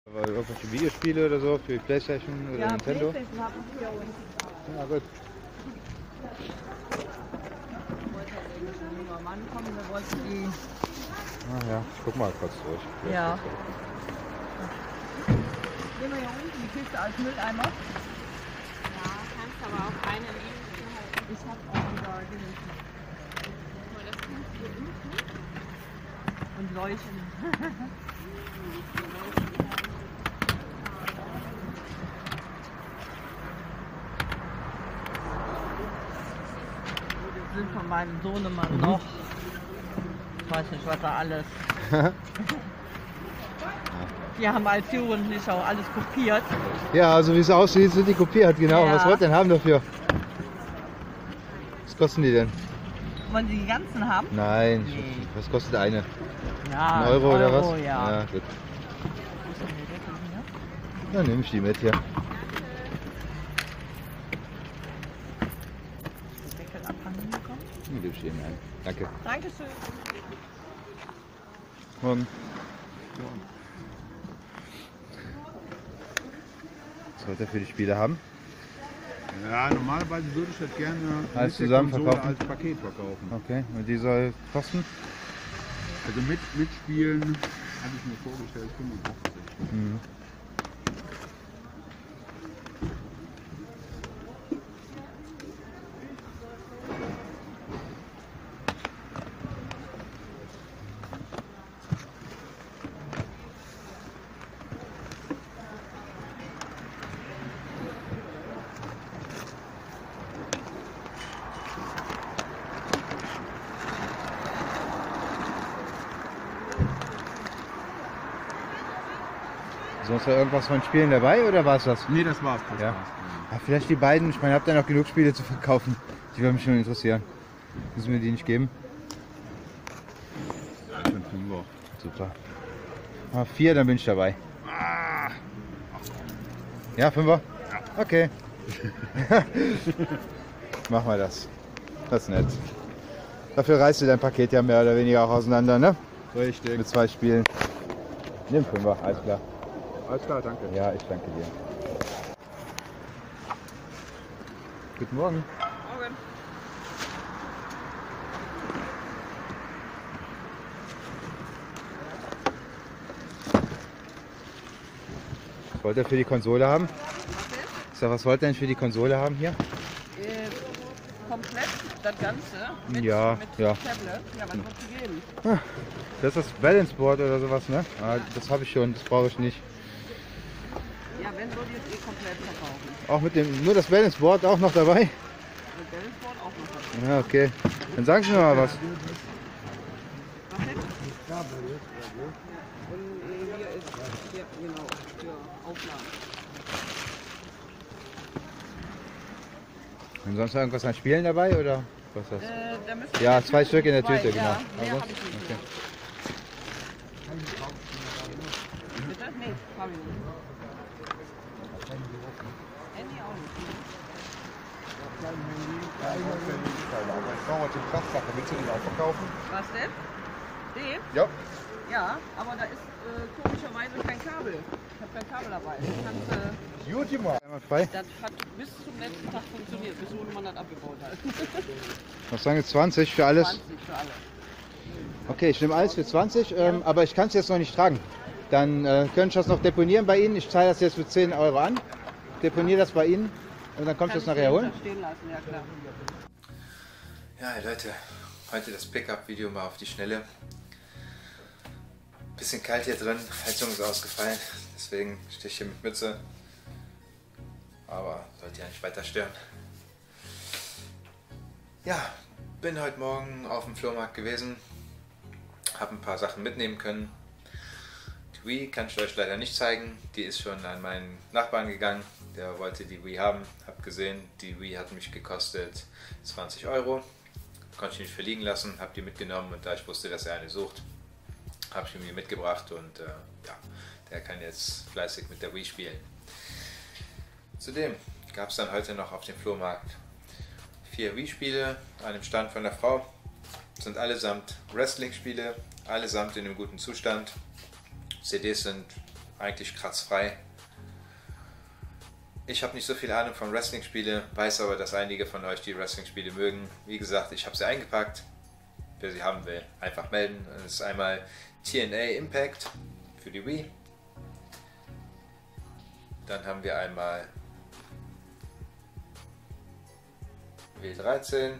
Aber irgendwelche Videospiele oder so für die Playstation oder Ja, Nintendo? Playstation haben wir hier und Ja, gut. wollte halt eben schon ein junger Mann kommen, der wollte die. Ah, ja, ich guck mal kurz durch. Ja. Gehen wir hier unten die Kiste als Mülleimer. Ja, kannst aber auch eine nehmen. Ich hab auch wieder Dinge. Aber das kannst du unten. Und Leuchten. Das sind von meinem Sohnemann noch. Ich weiß nicht, was er alles. Die haben als Jugendliche auch alles kopiert. Ja, so wie es aussieht, sind die kopiert, genau. Ja. Was wollt ihr denn haben dafür? Was kosten die denn? Wollen Sie die ganzen haben? Nein, Nee. was kostet eine? Ja, Ein Euro oder was? Ja. Ja, gut. Wo ist denn der Deckel hier? Dann nehme ich die mit hier. Den Deckel abhanden bekommen. Dann gebe ich Ihnen ein. Danke. Dankeschön. Morgen. Was wollt ihr für die Spiele haben? Ja, normalerweise würde ich das gerne Alles mit der zusammen Konsole verkaufen? als Paket verkaufen. Okay, und die soll kosten? Also mitspielen hatte ich mir vorgestellt 85. Mhm. Sonst noch irgendwas von Spielen dabei oder war es das? Nee, das war's. Das Ja. war's. Ja, vielleicht die beiden, ich meine, habt ihr noch genug Spiele zu verkaufen? Die würden mich schon interessieren. Müssen wir die nicht geben? Ja, für einen Fünfer. Super. Ah, 4, dann bin ich dabei. Ja, 5er? Ja. Okay. Machen wir das. Das ist nett. Dafür reißt du dein Paket ja mehr oder weniger auch auseinander, ne? Richtig. Mit 2 Spielen. Nimm 5er, alles klar. Alles klar, danke. Ja, ich danke dir. Guten Morgen. Morgen. Was wollt ihr für die Konsole haben? Was denn? Ich sag, was wollt ihr denn für die Konsole haben hier? Komplett das Ganze mit, Ja, mit ja. Tablet. Ja, was wird es geben? Das ist das Balance Board oder sowas, ne? Ah, das habe ich schon, das brauche ich nicht. Ja, wenn würde ich es komplett verkaufen. Auch mit dem, nur das Balance Board auch noch dabei? Mit Balanceboard auch noch was. Ja, okay. Dann sagen Sie mir mal was. Was denn? Und hier ist, hier, genau, für Auflagen. Und sonst noch irgendwas an Spielen dabei oder was ist das? Da müssen Ja, 2 Stück in der zwei, Tüte, genau. Ja, mehr Aber habe ich nicht. okay. Bitte? Nee, habe ich nicht. Handy auch nicht. Aber ich brauche den Platzsache. Willst du den auch verkaufen? Was denn? Den? Ja. Ja, aber da ist komischerweise kein Kabel. Ich habe kein Kabel dabei. Das, hat, Gut gemacht. Einmal frei. das hat bis zum letzten Tag funktioniert, bis man das abgebaut hat. Was sagen Sie, 20 für alles? 20 für alle. Okay, ich nehme alles für 20, aber ich kann es jetzt noch nicht tragen. Dann könnte ich das noch deponieren bei Ihnen. Ich zahle das jetzt für 10 Euro an, deponiere das bei Ihnen und dann kommt das nachher holen. Stehen lassen, ja klar. Ja Leute, heute das Pickup-Video mal auf die Schnelle. Bisschen kalt hier drin, Heizung ist ausgefallen, deswegen stehe ich hier mit Mütze. Aber sollte ja nicht weiter stören. Ja, bin heute Morgen auf dem Flohmarkt gewesen, habe ein paar Sachen mitnehmen können. Die Wii kann ich euch leider nicht zeigen, die ist schon an meinen Nachbarn gegangen, der wollte die Wii haben. Habe gesehen, die Wii hat mich gekostet 20 Euro, konnte ich nicht verliegen lassen, habe die mitgenommen und da ich wusste, dass er eine sucht, habe ich mir mitgebracht und ja, der kann jetzt fleißig mit der Wii spielen. Zudem gab es dann heute noch auf dem Flohmarkt 4 Wii-Spiele an einem Stand von der Frau. Sind allesamt Wrestling-Spiele, allesamt in einem guten Zustand. CDs sind eigentlich kratzfrei. Ich habe nicht so viel Ahnung von Wrestling-Spiele, weiß aber, dass einige von euch die Wrestling-Spiele mögen. Wie gesagt, ich habe sie eingepackt. Wer sie haben will, einfach melden. Das ist einmal TNA Impact für die Wii. Dann haben wir einmal W13,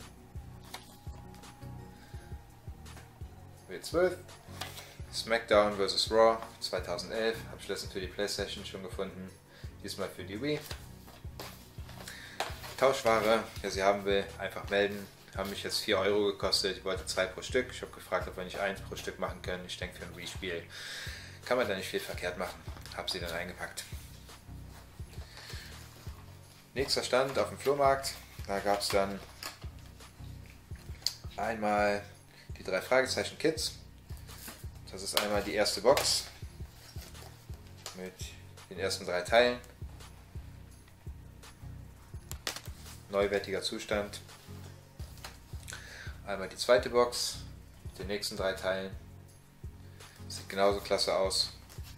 W12, SmackDown vs. Raw 2011, habe ich letztens für die Playstation schon gefunden, diesmal für die Wii. Tauschware, wer sie haben will, einfach melden. Haben mich jetzt 4 Euro gekostet, ich wollte 2 pro Stück. Ich habe gefragt, ob wir nicht 1 pro Stück machen können. Ich denke, für ein Wii-Spiel kann man da nicht viel verkehrt machen. Habe sie dann eingepackt. Nächster Stand auf dem Flohmarkt. Da gab es dann einmal die 3 Fragezeichen Kids. Das ist einmal die erste Box mit den ersten 3 Teilen. Neuwertiger Zustand. Einmal die zweite Box mit den nächsten 3 Teilen. Sieht genauso klasse aus.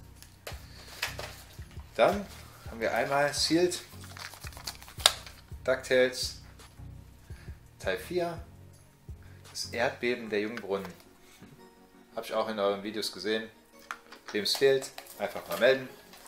Dann haben wir einmal Sealed DuckTales Teil 4. Das Erdbeben der Jungbrunnen. Habe ich auch in euren Videos gesehen. Wem es fehlt, einfach mal melden.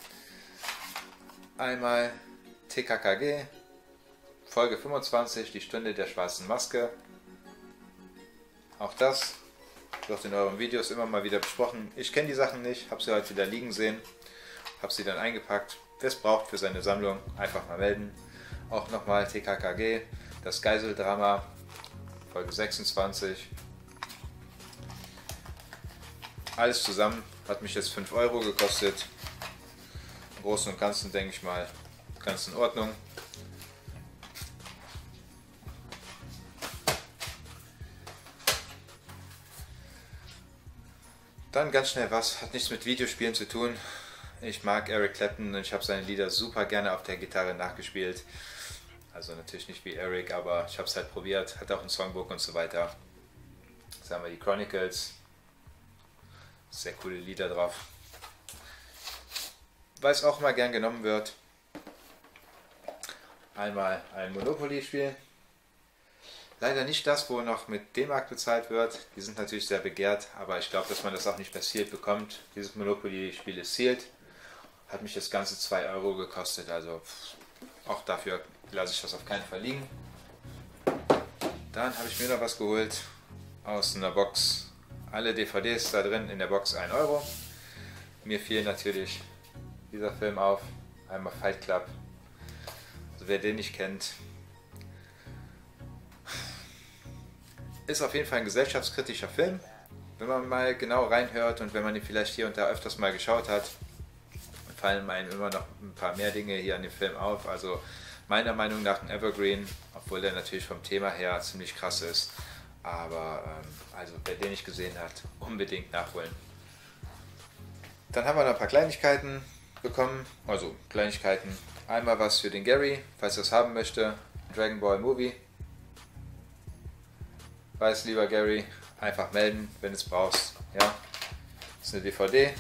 Einmal TKKG Folge 25, die Stunde der schwarzen Maske. Auch das wird in euren Videos immer mal wieder besprochen. Ich kenne die Sachen nicht, habe sie heute wieder liegen sehen, habe sie dann eingepackt. Wer es braucht für seine Sammlung, einfach mal melden. Auch nochmal TKKG, das Geiseldrama, Folge 26. Alles zusammen hat mich jetzt 5 Euro gekostet. Im Großen und Ganzen denke ich mal ganz in Ordnung. Dann ganz schnell was, hat nichts mit Videospielen zu tun. Ich mag Eric Clapton und ich habe seine Lieder super gerne auf der Gitarre nachgespielt. Also natürlich nicht wie Eric, aber ich habe es halt probiert. Hat auch ein Songbook und so weiter. Jetzt haben wir die Chronicles. Sehr coole Lieder drauf. Weil es auch mal gern genommen wird. Einmal ein Monopoly-Spiel. Leider nicht das, wo noch mit D-Mark bezahlt wird. Die sind natürlich sehr begehrt, aber ich glaube, dass man das auch nicht mehr sealed bekommt. Dieses Monopoly-Spiel ist sealed. Hat mich das Ganze 2 Euro gekostet, also auch dafür lasse ich das auf keinen Fall liegen. Dann habe ich mir noch was geholt aus einer Box. Alle DVDs da drin in der Box 1 Euro. Mir fiel natürlich dieser Film auf. Einmal Fight Club. Also wer den nicht kennt, ist auf jeden Fall ein gesellschaftskritischer Film. Wenn man mal genau reinhört und wenn man ihn vielleicht hier und da öfters mal geschaut hat, fallen einem immer noch ein paar mehr Dinge hier an dem Film auf. Also meiner Meinung nach ein Evergreen, obwohl der natürlich vom Thema her ziemlich krass ist. Aber also wer den nicht gesehen hat, unbedingt nachholen. Dann haben wir noch ein paar Kleinigkeiten bekommen. Also Kleinigkeiten. Einmal was für den Gary, falls er es haben möchte. Dragon Ball Movie. Weiß, lieber Gary, einfach melden, wenn du es brauchst. Ja, das ist eine DVD.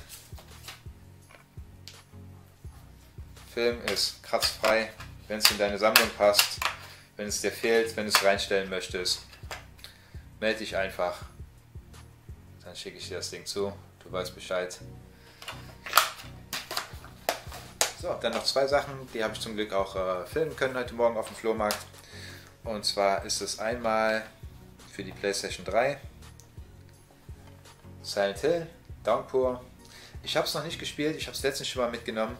Film ist kratzfrei, wenn es in deine Sammlung passt, wenn es dir fehlt, wenn du es reinstellen möchtest, melde dich einfach. Dann schicke ich dir das Ding zu, du weißt Bescheid. So, dann noch 2 Sachen, die habe ich zum Glück auch filmen können heute Morgen auf dem Flohmarkt. Und zwar ist es einmal für die Playstation 3 Silent Hill, Downpour. Ich habe es noch nicht gespielt, ich habe es letztens schon mal mitgenommen.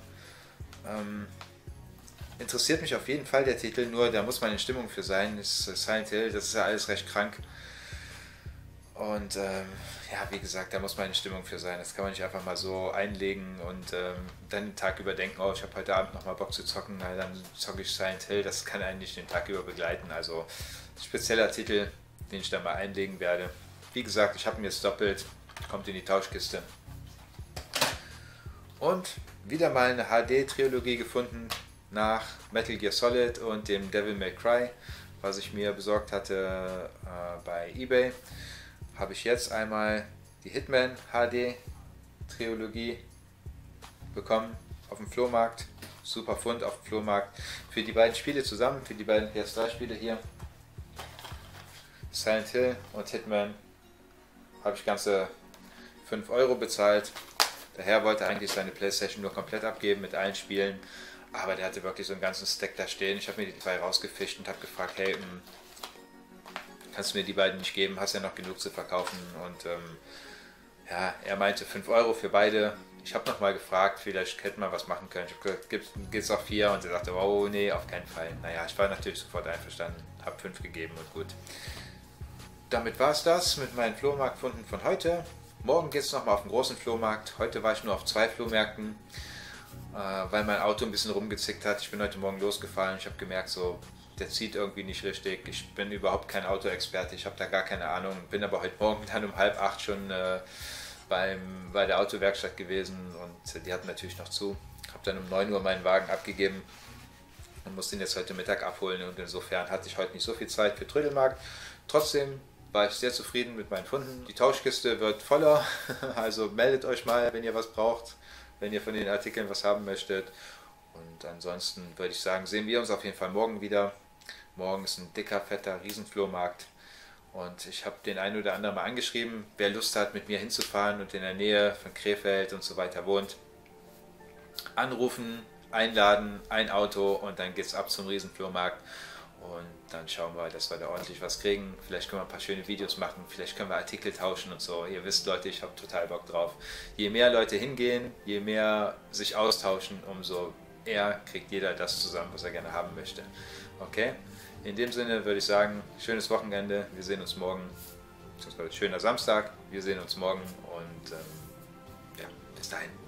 Interessiert mich auf jeden Fall der Titel, nur da muss man in Stimmung für sein. Das ist Silent Hill, das ist ja alles recht krank. Und ja, wie gesagt, da muss man in Stimmung für sein. Das kann man nicht einfach mal so einlegen und dann den Tag über denken, oh, ich habe heute Abend nochmal Bock zu zocken, na, dann zocke ich Silent Hill. Das kann eigentlich den Tag über begleiten. Also spezieller Titel, den ich da mal einlegen werde. Wie gesagt, ich habe mir jetzt doppelt, kommt in die Tauschkiste. Und wieder mal eine HD-Trilogie gefunden nach Metal Gear Solid und dem Devil May Cry, was ich mir besorgt hatte bei eBay. Habe ich jetzt einmal die Hitman HD-Trilogie bekommen auf dem Flohmarkt. Super Fund auf dem Flohmarkt. Für die beiden Spiele zusammen, für die beiden PS3-Spiele hier. Silent Hill und Hitman habe ich ganze 5 Euro bezahlt. Der Herr wollte eigentlich seine Playstation nur komplett abgeben mit allen Spielen. Aber der hatte wirklich so einen ganzen Stack da stehen. Ich habe mir die 2 rausgefischt und habe gefragt, hey, kannst du mir die beiden nicht geben? Hast ja noch genug zu verkaufen. Und ja, er meinte 5 Euro für beide. Ich habe nochmal gefragt, vielleicht hätte man was machen können. Ich habe gesagt, gibt es auch 4? Und er sagte, oh nee, auf keinen Fall. Naja, ich war natürlich sofort einverstanden, habe 5 gegeben und gut. Damit war es das mit meinen Flohmarktfunden von heute. Morgen geht es nochmal auf den großen Flohmarkt. Heute war ich nur auf 2 Flohmärkten, weil mein Auto ein bisschen rumgezickt hat. Ich bin heute Morgen losgefahren. Ich habe gemerkt, so, der zieht irgendwie nicht richtig. Ich bin überhaupt kein Autoexperte. Ich habe da gar keine Ahnung. Bin aber heute Morgen dann um 7:30 schon bei der Autowerkstatt gewesen und die hatten natürlich noch zu. Habe dann um 9 Uhr meinen Wagen abgegeben und musste ihn jetzt heute Mittag abholen und insofern hatte ich heute nicht so viel Zeit für Trödelmarkt. Trotzdem war ich sehr zufrieden mit meinen Funden. Die Tauschkiste wird voller, also meldet euch mal, wenn ihr was braucht, wenn ihr von den Artikeln was haben möchtet. Und ansonsten würde ich sagen, sehen wir uns auf jeden Fall morgen wieder. Morgen ist ein dicker, fetter Riesenflohmarkt. Und ich habe den einen oder anderen mal angeschrieben, wer Lust hat, mit mir hinzufahren und in der Nähe von Krefeld und so weiter wohnt. Anrufen, einladen, ein Auto und dann geht's ab zum Riesenflohmarkt. Und dann schauen wir, dass wir da ordentlich was kriegen. Vielleicht können wir ein paar schöne Videos machen, vielleicht können wir Artikel tauschen und so. Ihr wisst, Leute, ich habe total Bock drauf. Je mehr Leute hingehen, je mehr sich austauschen, umso eher kriegt jeder das zusammen, was er gerne haben möchte. Okay? In dem Sinne würde ich sagen, schönes Wochenende, wir sehen uns morgen, schöner Samstag, wir sehen uns morgen und ja, bis dahin.